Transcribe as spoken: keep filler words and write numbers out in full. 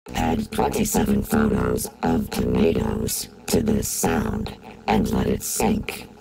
Add twenty-seven photos of tomatoes to this sound and let it sync.